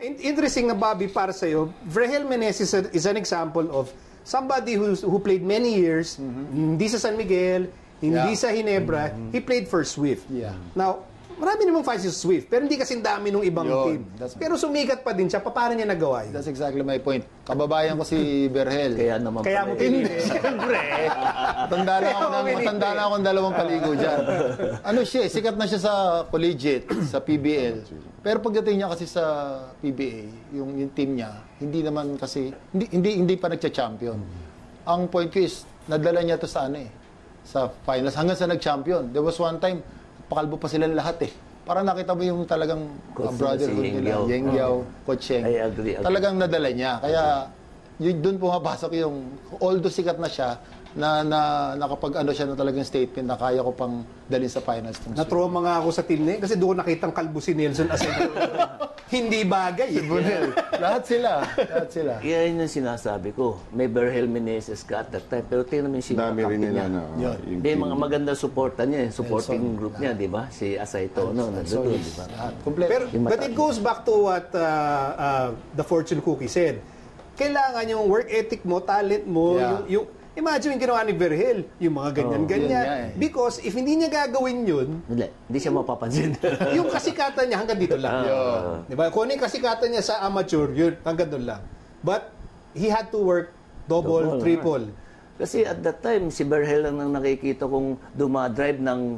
Interesting na, Bobby, para sa'yo, Vergel Meneses is an example of somebody who played many years, hindi sa San Miguel, hindi sa Ginebra, he played for Swift. Now, marami namang fans yung Swift, pero hindi kasing dami nung ibang team. Pero sumikat pa din siya. Paano niya nagawa yun? That's exactly my point. Kababayan ko si Vergel. Kaya mo pinili. Siyempre. Matanda na ako ng 2 paligo dyan. Ano siya, sikat na siya sa collegiate, sa PBL. Pero pagdating niya kasi sa PBA, yung team niya, hindi naman kasi, hindi pa nagcha-champion. Ang point ko is, nadala niya to sa sa finals, hanggang sa nag-champion. There was one time, pakalbo pa sila lahat Parang nakita mo yung talagang brotherhood nila. Yengyao, Coach Sheng. I agree. Talagang nadala niya. Kaya doon pumapasok yung, although sikat na siya, na nakapag siya na talagang statement na kaya ko pang dalhin sa finals. Na-trauma nga ako sa team na yun kasi doon nakitang kalbo si Nelson as hindi bagay. Lahat sila. Yan yung sinasabi ko. May Vergel Meneses ka at that time. Pero tingnan mo yung dami rin nila niya. May mga maganda supportan niya. Supporting group niya, di ba? Si Asayto, nandito, di ba? Pero, but it goes back to what the fortune cookie said. Kailangan yung work ethic mo, talent mo, imagine yung ginawa ni Vergel, yung mga ganyan-ganyan. Because if hindi niya gagawin yun, hindi siya mapapansin. yung kasikatan niya hanggang dito lang. Diba? Kung ano yung kasikatan niya sa amateur, yun, hanggang doon lang. But he had to work double, triple. Kasi at that time, si Vergel lang nang nakikita kong dumadrive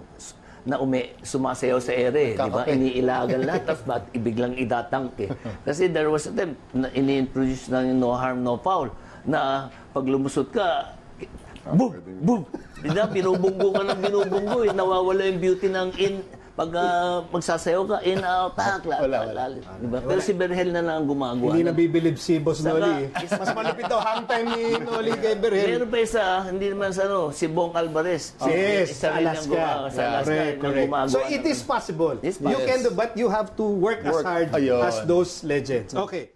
sumasayaw sa ere, di ba? Iniilagan lahat, tapos ibiglang idatank Kasi there was a time na ini-introduce na yung no harm, no foul, na pag lumusot ka, boom, boom. Binubunggo ka ng binubunggo. Nawawala yung beauty ng pag magsasayaw ka, in, out, tak, wala. Diba? Pero si Vergel na lang gumagawa. Hindi nabibilib si Boss Noli. Mas malupit daw hang time ni Noli kay Vergel. Meron pa isa, hindi naman si Bong Alvarez. Sa Alaska. Correct. So it is possible. You can do, but you have to work as hard as those legends. Okay.